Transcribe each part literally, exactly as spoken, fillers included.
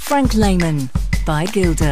Frank Lehman by Gilda.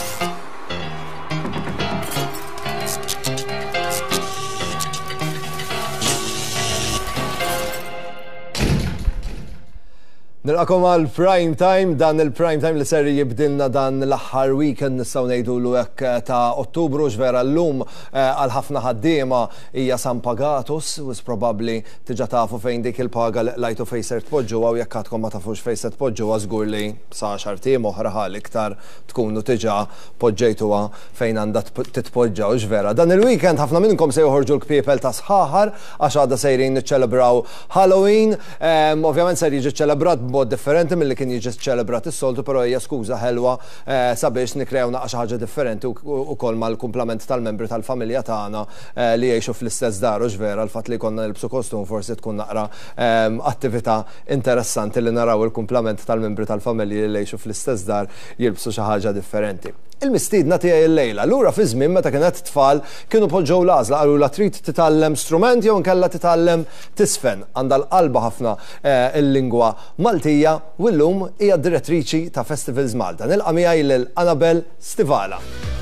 Nilqakom għal prime time, dan il-prime time li ser jibdilna dan l-aħħar weekend nistgħu ngħidulu hekk ta' Ottubru x'vera llum għal ħafna ħaddiema hija San Pagatus u probabbli tiġa tafu fejn dik il-paga lajtu fejn ser tpoġġuha u jekk għadkom ma tafux fejn se tpoġġuha żgur li sa għaxar tiem oħra ħal iktar tkunu tiġa poġġejtuha fejn għandha titpoġġa u x'vera. Dan il-weekend ħafna minnkom se joħorġu l-kpiepel ta' sħaħar għax għadha sejrin niċċelebraw Halloween, ovvjament ser jiġi ċċelebrat mod differenti mill-li kien jiġi ċelebrat is-soltu, però hija skuża ħelwa sabiex nikrew naqgħa xi ħaġa differenti wkoll mal-kumplament tal-membri tal-familja tagħna li jgħixu fl-istess dar u x'vera l-fatt li jkollna nilbsu kostum forsi tkun naqra attività interessanti li naraw il-kumplament tal-membri tal-familji li jgħixu fl-istess dar jilbsu xi ħaġa differenti. Il-mistiedna tiegħi l-lejla, lura fi żmien meta kienet tfal kienu poġġew l-għażla qalu la trid titgħallem strument jew inkella titgħallem tisfen. Għandha l-qalba ħafna il-lingwa Maltija u llum hija direttriċi ta' Festivals Malta. Nilqa' miegħi lil Annabelle Stivala.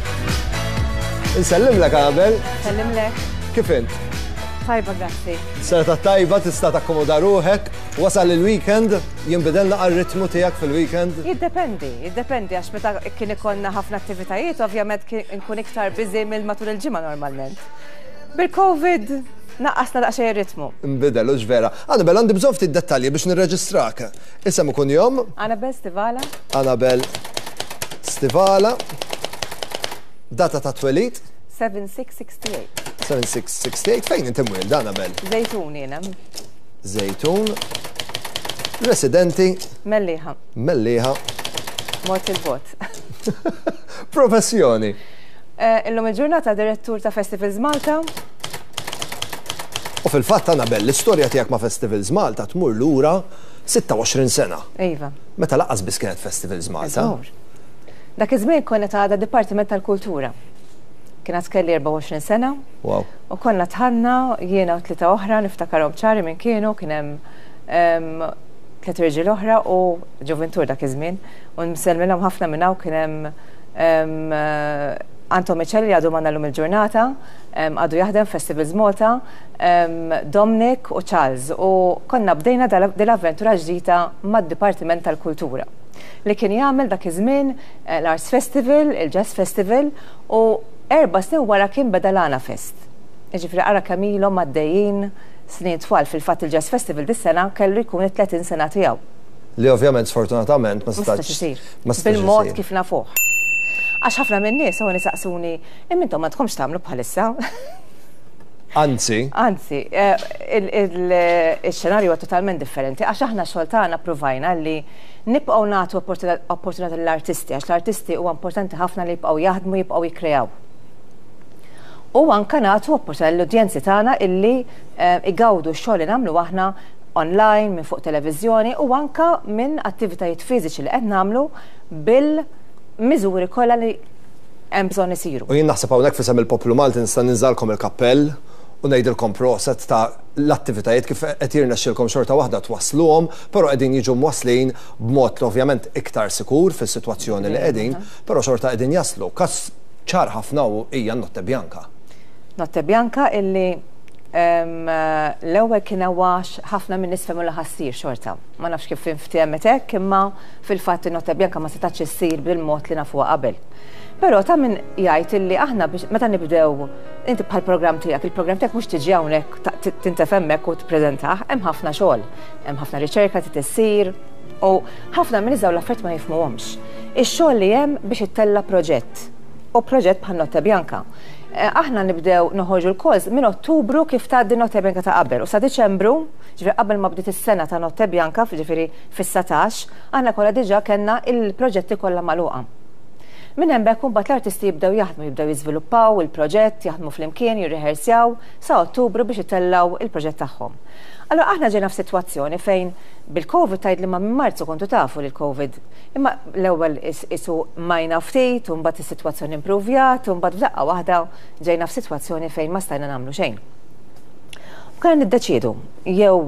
Insellimlek Annabelle. Sellimlek. Kif int? Tajba, grazzi. Serta tajba tista' takkomoda ruħek, wasal il-weekend, jinbidilna għar-ritmu tiegħek fil-weekend? Jiddependi, jiddependi għax meta kien ikollna ħafna attivitajiet, ovvjament nkun iktar biżi mill matul il-ġimgħa normalment. Bil-Covid naqqasna daqsxejn ir-ritmu. Nbidel u x'vera. Annabelle għandi bżonn ftit dettalji biex nirreġistrak. Isem ikun jom? Annabelle Stivala. Annabelle Stivala. Data ta' twelid? seven six sixty-eight. seven six sixty-eight, fejn inti mwilda, Annabelle? Zejtun jiena. Zejtun. Residenti? Mellieħa. Mellieħa. Mort il-bot. Professjoni? Illum il-ġurnata direttur ta' Festivals Malta. U fil-fatt, Annabelle, l-istorja tiegħek ma' Festivals Malta tmur lura sitta u għoxrin sena. Iva. Meta laqqas biss kienet Festivals Malta? Dak iż-żmien konet għadha Dipartiment tal-Kultura. Kienet kelli erba' u għoxrin sena. Wow. U konna tħanna jiena u tlieta oħra niftakarhom ċari minn kienu kien hemm tliet irġiel oħra u ġuventur dak iż-żmien u nsellmilhom ħafna minn hawn kien hemm Anton Miċelli għadu magħna llum il-ġurnata, għadu jaħdem Festivals Malta, Dominic u Charles u konna bdejna dil-avventura ġdida mad-Dipartiment tal-Kultura li kien jagħmel dak iż-żmien l-Arts Festival, il-Jazz Festival u erba' snin wara kien beda l-Għana Fest. Ġifri qara kemm ilhom għaddejjin snin twal fil-fatt il-Jazz Festival dis-sena kellu jkun it-tletin sena tiegħu. Li ovvjament sfortunatament ma stax isir. Bil-mod kif nafuh. Għax ħafna minn nies hawn isaqsuni, imma intom ma tkomx tagħmlu bħalissa. Anzi. Anzi, il-xenarju huwa totalment differenti għax aħna xogħol tagħna provajna li nibqgħu nagħtu opportunità lill-artisti għax l-artisti huwa importanti ħafna li jibqgħu jaħdmu jibqgħu jikkreaw. U anke nagħtu opportunità lill-udjenzi tagħna illi igawdu x-xogħol li nagħmlu aħna online, minn fuq televiżjoni u anke minn attivitajiet fiżiċi li qed nagħmlu bil-miżuri kollha li hemm bżonn isiru. U jien naħseb hawnhekk fisem il-Poplu Malti nista' ninżalkom il-kappell u ngħidilkom proset ta' l-attivitajiet kif qed jirnexxilkom xorta waħda twassluhom, però qegħdin jiġu mwaslin b'mod ovvjament iktar sikur fis-sitwazzjoni li qegħdin, però xorta qegħdin jaslu. Każ ċar ħafna u hija Notte Bjanka. Notte Bjanka illi l-ewwel kien għax ħafna minn nies fehmu li ħassir xorta. Ma nafx kif inftehmet hekk, imma fil-fatt in-Notte Bjanka ma setax issir bil-mod li nafuha qabel. Però ta' min jgħid illi aħna biex meta nibdew inti bħal programm tiegħek, il-programm tiegħek mhux tiġi hawnhekk tintef hemmhekk u tippreżentah, hemm ħafna xogħol, hemm ħafna riċerka trid issir u ħafna minn iżdaw l-affarijiet ma jifhmuhomx. Ix-xogħol li hemm biex ittella proġett u proġett bħal Notte Bjanka. Aħna nibdew noħorġu l-kols minn Ottubru kif tgħaddi Notte Bjanka ta' qabel u sa Diċembru, ġifieri qabel ma bdiet is-sena ta' Notte Bjanka, ġifieri fis-satax, aħna kollha diġà kellna il-proġetti kollha magħluqa. Minn hemm bekk imbagħad l-artisti jibdew jaħdmu, jibdew jiżviluppaw il-proġett, jaħdmu flimkien, jirriħersjaw sa Ottubru biex itellaw il-proġett tagħhom. Allura aħna ġejna f'sitwazzjoni fejn bil-Covid tgħid li ma minn Marzu kontu tafu li l-Covid. Imma l-ewwel isu majna ftit u mbagħad is-sitwazzjoni improvjat u mbagħad f'daqqa waħda ġejna f'sitwazzjoni fejn ma stajna nagħmlu xejn. U kellna niddeċiedu jew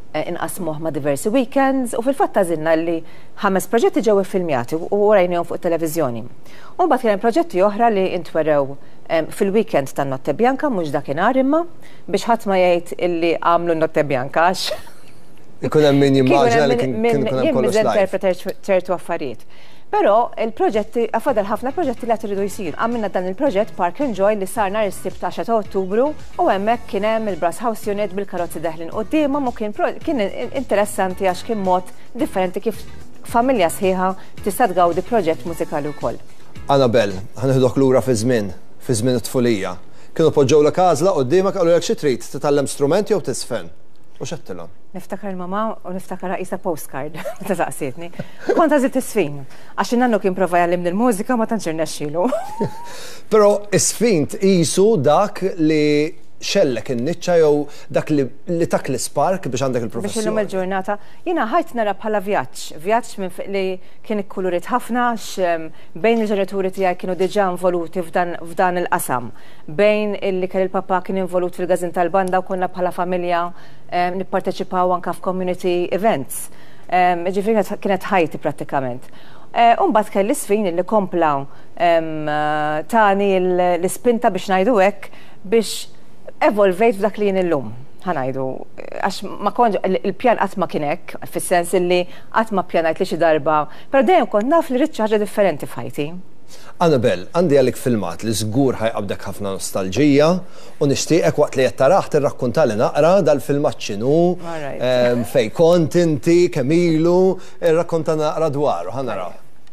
inqasmuh ma' diversi weekends u fil-fatt tażilna li ħames proġetti ġew iffilmjati u rajnihom fuq it-televiżjoni. U mbagħad kien hemm proġetti oħra li intwerew fil-weekend tan-Notte Bjanka mhux dakinhar imma biex ħadd ma jgħid illi għamlu Notte Bjanka għax ikun hemm min jimmaġina li kien ikun hemm kollox live. ċertu affarijiet. Però il-proġetti, għafadal ħafna proġetti li għatridu jisir. Għamilna dan il-proġett Park and Joy li sar nhar is-sibt ta' Ottubru u hemmhekk kien hemm il-Brass House Unit bil-karozzi deħlin qudiemhom u kien kien interessanti għax kien mod differenti kif familja sħiħa tista' tgawdi proġett mużikali wkoll. Annabelle, ħanieħdok lura fi żmien, fi żmien it-tfulija. Kienu poġġewlek għażla qudiemek qalu lek xi trid titgħallem strument jew tisfen. U x'għedtilhom? Niftakar il-mama u niftakar raqisa postcard meta saqsietni. Kont għażilt isfin għax in-nannu kien prova jgħallimni l-mużika ma tantx irnexxielu. Però isfint qisu dak li xellek in-niċċa jew dak li tak l-ispark biex għandek il-professjoni. Biex illum il-ġurnata jiena ħajt nara bħala vjaġġ, vjaġġ minn li kien ikkulurit ħafna bejn il-ġenituri tiegħi kienu diġà involuti f'dan il-qasam. Bejn illi kien il-papà kien involut fil-gażin tal-banda u konna bħala familja nipparteċipaw anke f'community events. Ġifieri kienet ħajti prattikament. Umbagħad kelli sfin li kompla tani l-ispinta biex ngħidu hekk biex evolvejt f'dak li jien illum, ħanajdu, għax ma konġ il-pjan qatt ma kien hekk, fis-sens li qatt ma ppjanajt li xi darba, però dejjem kont naf li rrid xi ħaġa differenti f'ħajti. Annabelle, għandi għalik filmat li żgur ħajqabdek ħafna nostalġija u nixtieqek waqt li qed taraħ tirrakkuntali naqra dal-filmat x'inhu, fejn kont inti, kemm ilu, irrakkunta naqra dwaru, ħanaraw.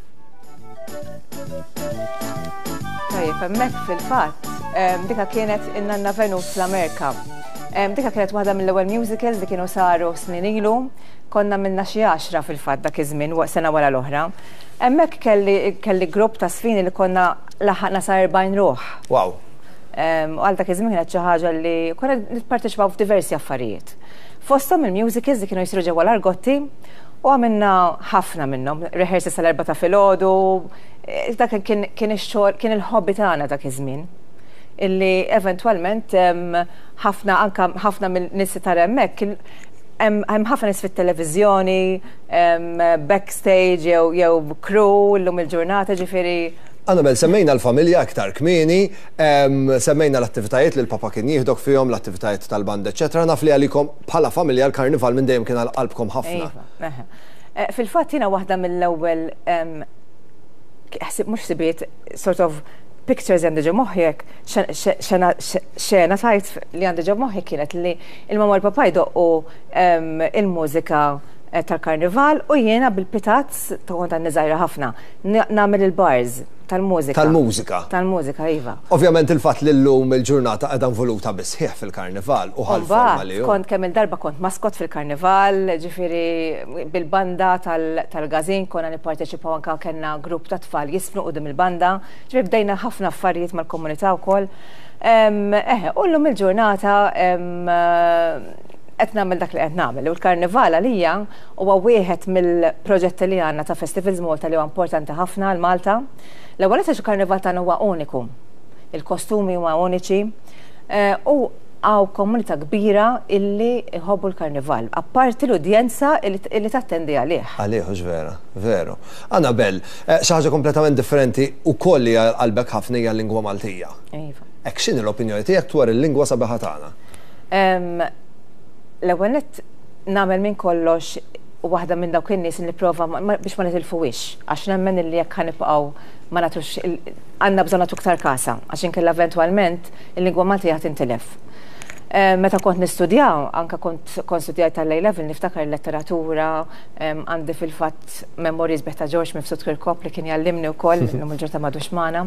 Tajjeb, hemmhekk fil-fatt dika kienet in-Nanna Venus fl-Amerika. Dika kienet waħda mill-ewwel musicals li kienu saru snin ilu, konna minna xi għaxra fil-fatt dak iż-żmien sena wara l-oħra. Hemmhekk kelli grupp ta' sfini li konna laħaqna sa erbgħin ruħ. Wow. U għal dak iż-żmien kienet xi ħaġa li konna nipparteċipaw f'diversi affarijiet. Fosthom il-musicals li kienu jsiru ġewwa l-Argotti u għamilna ħafna minnhom, rehearsal sal-erba' ta' filgħodu, dak kien ix-xogħol kien il-hobby tagħna dak iż-żmien. Illi eventwalment ħafna anka ħafna mill-nies tar hemmhekk hemm ħafna nies fit-televiżjoni, backstage jew crew llum il-ġurnata ġifieri. Annabelle, semmejna l-familja aktar kmieni, semmejna l-attivitajiet li l-papa kien jieħdok fihom, l-attivitajiet tal-band, eċetera. Naf li għalikom bħala familja l-karnival minn dejjem kien għal qalbkom ħafna. Fil-fatt jiena waħda mill-ewwel mhux sibiet sort of pictures għandi ġo moħħek, xena tajt li għandi ġo moħħek kienet li il-mama l-papa jdoqqu il-mużika tal-karnival u jiena bil-pitazz ta' kont għandi żgħira ħafna nagħmel il-bars tal-mużika. Tal-mużika. Tal-mużika, iva. Ovvjament il-fatt li llum il-ġurnata qiegħda involuta bisħieħ fil-karnival u ħal-forma li hu. Kont kemm il-darba kont maskot fil-karnival, ġifieri bil-banda tal-Gazin konna nipparteċipaw anke kellna grupp ta' tfal jisfnu qudiem il-banda, ġifieri bdejna ħafna affarijiet mal-komunità wkoll. Eħe, u llum il-ġurnata qed nagħmel dak li qed nagħmel. U l-karnival għalija huwa wieħed mill-proġetti li għandna ta' Festivals Malta li huwa importanti ħafna għal Malta. L-ewwel qed il-karnival tagħna huwa uniku. Il-kostumi huma uniċi u għaw komunità kbira illi jħobbu l-karnival. Apparti l-udjenza illi tattendi għalih. Għalih, vera, veru. Annabelle, xi ħaġa kompletament differenti ukoll li qalbek ħafna hija l-lingwa Maltija. Iva. Hekk x'inhi l-opinjoni tiegħek dwar il-lingwa sabiħa tagħna? L-ewwel nett nagħmel minn kollox waħda minn dawk in-nies li nipprova biex ma nitilfuwix għax nemmen illi jekk ħanibqgħu ma nagħtux għandna bżonn nagħtu iktar kasa għax inkella eventwalment il-lingwa Maltija tintilef. Meta kont nistudja, anke kont studjajt tal-A level niftakar il-letteratura, għandi fil-fatt memories beħta George Mifsud Kirkop li kien jallimni wkoll illum il-ġurnata m'għadux magħna.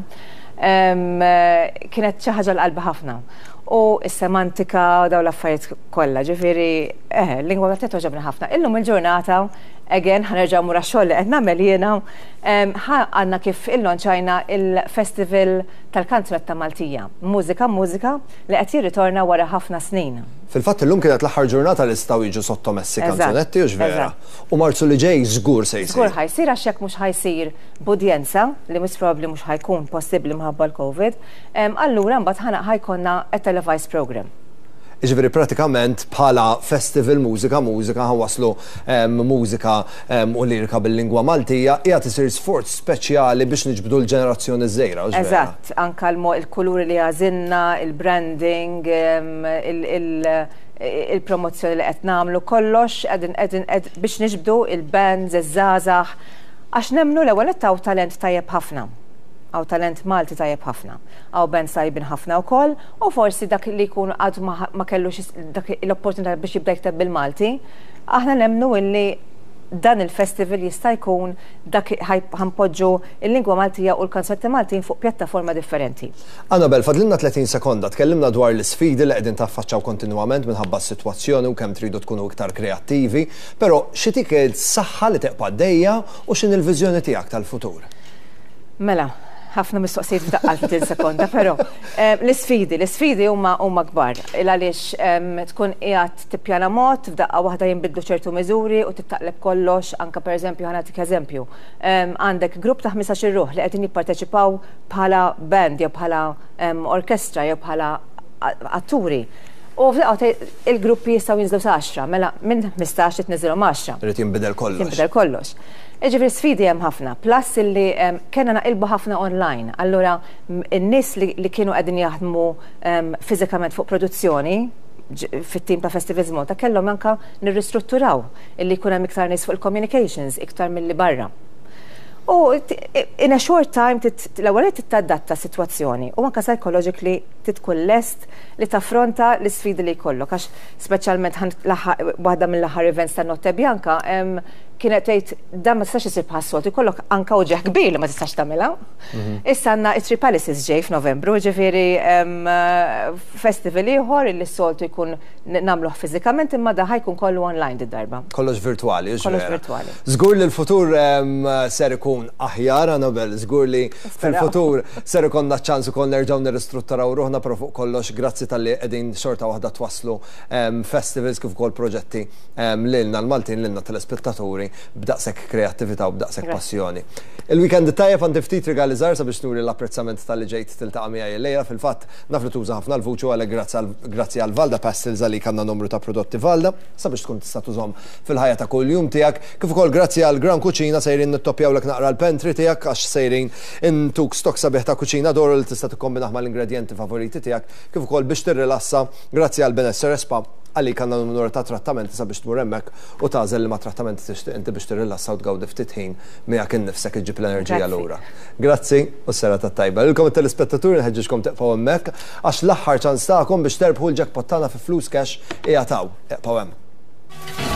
Kienet xi ħaġa l-qalbi ħafna. U s-semantika daw l-affarijiet kollha, ġifieri eh, l-lingwa Maltija toġobni ħafna. Illum il-ġurnata, again, ħanerġa' mura x-xogħol li qed nagħmel jiena, għandna kif illonċajna il-Festival tal-Kanzunetta Maltija. Mużika mużika li qed jirritorna wara ħafna snin. Fil-fatt illum kienet l-aħħar ġurnata li stgħu jiġu sottomessi kanzunetti u x'vera. U Marzu li ġej żgur se jsir. Żgur ħajsir għax jekk mhux ħajsir b'udjenza li mhux probabbli mhux ħajkun possibbli minħabba l-Covid, allura mbagħad ħajkonna a televised program. Ġifieri pratikament bħala festival mużika mużika ħanwaslu mużika u lirika bil-lingwa Maltija qiegħed isir sforz speċjali biex niġbdu l-ġenerazzjoni żgħira. Eżatt, anke il-kuluri li għażilna, il-branding, il-promozzjoni li qed nagħmlu kollox qegħdin biex niġbdu il-bands iż-żgħażagħ għax nemmnu l-ewwel taw talent tajjeb ħafna. Għaw talent Malti tajjeb ħafna, għaw bands tajbin ħafna wkoll, u forsi dak li jkun għadu ma kellux l-opportunità biex jibda jikteb bil-Malti, aħna nemmnu illi dan il-festival jista' jkun dak ħanpoġġu il-lingwa Maltija u l-konserti Maltin fuq pjattaforma differenti. Annabelle, fadlilna tletin sekonda, tkellimna dwar l-sfidi li qegħdin taffaċċaw kontinwament minħabba s-sitwazzjoni u kemm tridu tkunu iktar kreattivi, però xi tik il-saħħa li teqpa' dejja u x'in il-viżjoni tiegħek tal-futur? Mela, ħafna mistoqsijiet f'daqqa tletin sekonda, però l-isfidi, l-isfidi huma huma kbar. Għaliex tkun qiegħed tippjana mod, f'daqqa waħda jinbidlu ċertu miżuri u tittaqleb kollox, anke pereżempju ħanatik eżempju. Għandek grupp ta' ħmisax ruħ li qegħdin jipparteċipaw bħala band jew bħala orkestra jew bħala atturi. U f'daqqa il-gruppi jistgħu jinżlu sa' għaxra, mela minn ħmistax titniżilhom għaxra. Irid jinbidel kollox. Jinbidel kollox. Ġifiri sfidi hemm ħafna, plus illi kena naqilbu ħafna online. Allura n-nies li kienu qegħdin jaħdmu fiżikament fuq produzzjoni fit-tim ta' Festivals Malta kellhom anke nirristrutturaw illi jkun hemm iktar nies fuq il-communications iktar milli barra. U in a short time l-ewwel titadatta s-sitwazzjoni u anke psychologically titkun lest li taffronta l-isfidi li jkollok għax speċjalment waħda mill-aħħar events ta' Notte Bianca kienet tgħid dan ma tistax isir bħas-soltu jkollok anke uġieħ kbir li ma tistax tagħmilha. Issa għandna Three Palaces ġej f'Novembru, ġifieri festival ieħor li s-soltu jkun nagħmluh fiżikament imma da ħajkun kollu online d-darba. Kollox virtwali, Kollox virtwali. Żgur li l-futur ser ikun aħjar, Annabelle, żgur li fil-futur ser ikonna ċans ukoll nerġgħu nirristrutturaw ruħna però fuq kollox grazzi tal-li qegħdin xorta waħda twasslu festivals kif ukoll proġetti lilna l-Maltin lilna telespettaturi b'daqshekk kreattività u b'daqshekk passjoni. Il-weekend tajjeb għandi ftit rigali żgħar sabiex nuri l-apprezzament tal-li ġejt tiltaqa' miegħi llejla fil-fatt naf li tuża ħafna l-vuċu għalhekk grazzi għal Valda Pastels għalik għandna numru ta' prodotti Valda sabiex tkun tista' tużhom fil-ħajja ta' kuljum tiegħek kif ukoll grazzi għal Gran Kuċina sejrin nittopjawlek naqra l-pentri tiegħek għax sejrin intuk stok sabiħ ta' kuċina doru li tista' tikkombinaħ mal-ingredjenti favoriti tiegħek kif ukoll biex tirrilassa grazzi għal Benessere Spa għallik għandna numru ta' trattamenti sabiex tmur hemmhekk u tażel li ma' trattamenti tixtieq inti biex tirrilassa u tgawdi ftit ħin miegħek innifsek iġġib l-enerġija lura. Grazzi u s-serata tajba. Lilkom it-telespettaturi nħeġġixkom teqgħu hemmhekk għax l-aħħar ċans tagħkom biex terbħu l-jackpot tagħna fi flus cash qiegħed hawn. Eqgħu hemm.